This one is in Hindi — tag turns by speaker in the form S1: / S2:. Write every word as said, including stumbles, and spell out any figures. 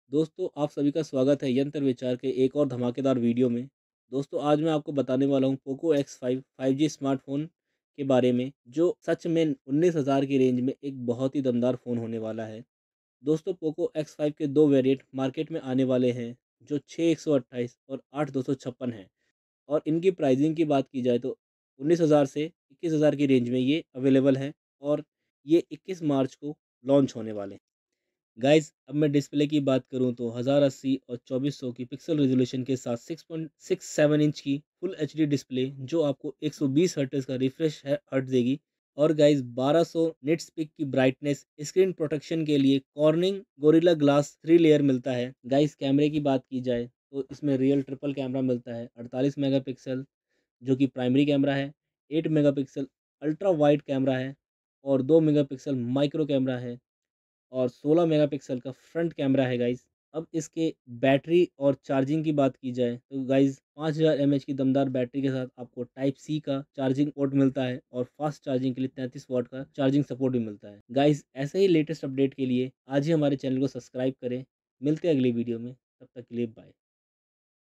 S1: दोस्तों, आप सभी का स्वागत है यंत्र विचार के एक और धमाकेदार वीडियो में। दोस्तों, आज मैं आपको बताने वाला हूँ Poco X five five G smartphone के बारे में, जो सच में उन्नीस हज़ार की रेंज में एक बहुत ही दमदार फ़ोन होने वाला है। दोस्तों, पोको एक्स फाइव के दो वेरिएंट मार्केट में आने वाले हैं, जो छह एक सौ अट्ठाईस और आठ दो सौ छप्पन हैं। और इनकी प्राइसिंग की बात की जाए तो उन्नीस हज़ार से इक्कीस हज़ार की रेंज में ये अवेलेबल हैं और ये इक्कीस मार्च को लॉन्च होने वाले हैं। गाइस, अब मैं डिस्प्ले की बात करूं तो हज़ार अस्सी और चौबीस सौ की पिक्सल रेजोल्यूशन के साथ six point six seven inch की फुल एचडी डिस्प्ले, जो आपको एक सौ बीस हर्ट्ज का रिफ्रेश हर्ट देगी। और गाइस, बारह सौ निट्स पिक की ब्राइटनेस, स्क्रीन प्रोटेक्शन के लिए Corning Gorilla Glass three layer मिलता है। गाइस, कैमरे की बात की जाए तो इसमें रियल ट्रिपल कैमरा मिलता है, अड़तालीस मेगापिक्सल जो कि प्राइमरी कैमरा है, आठ मेगापिक्सल अल्ट्रा वाइड कैमरा है और दो मेगापिक्सल माइक्रो कैमरा है और सोलह मेगापिक्सल का फ्रंट कैमरा है गाइस। अब इसके बैटरी और चार्जिंग की बात की जाए तो गाइस, पाँच हज़ार एमएच की दमदार बैटरी के साथ आपको टाइप सी का चार्जिंग पोर्ट मिलता है और फास्ट चार्जिंग के लिए तैंतीस वाट का चार्जिंग सपोर्ट भी मिलता है। गाइस, ऐसे ही लेटेस्ट अपडेट के लिए आज ही हमारे चैनल को सब्सक्राइब करें। मिलते हैं अगली वीडियो में, तब तक के लिए बाय।